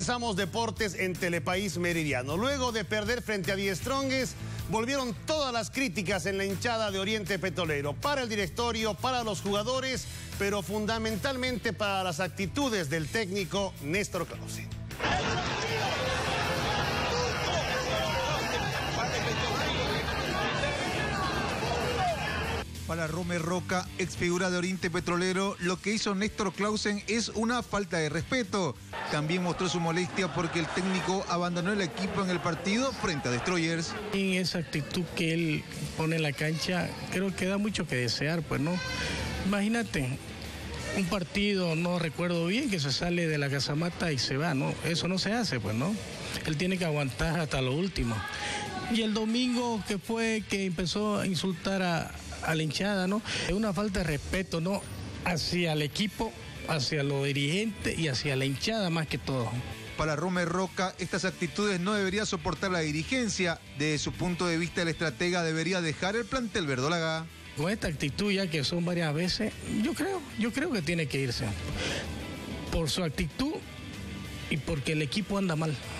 Comenzamos deportes en Telepaís Meridiano. Luego de perder frente a Die Strongest, volvieron todas las críticas en la hinchada de Oriente Petrolero, para el directorio, para los jugadores, pero fundamentalmente para las actitudes del técnico Néstor Clausen. Para Romer Roca, ex figura de Oriente Petrolero, lo que hizo Néstor Clausen es una falta de respeto. También mostró su molestia porque el técnico abandonó el equipo en el partido frente a Destroyers. En esa actitud que él pone en la cancha, creo que da mucho que desear, pues, ¿no? Imagínate, un partido, no recuerdo bien, que se sale de la casamata y se va, ¿no? Eso no se hace, pues, ¿no? Él tiene que aguantar hasta lo último. Y el domingo, que fue que empezó a insultar a la hinchada, ¿no? Es una falta de respeto, ¿no? Hacia el equipo, hacia los dirigentes y hacia la hinchada más que todo. Para Romer Roca, estas actitudes no debería soportar la dirigencia. Desde su punto de vista, el estratega debería dejar el plantel verdolaga. Con esta actitud, ya que son varias veces, yo creo que tiene que irse. Por su actitud y porque el equipo anda mal.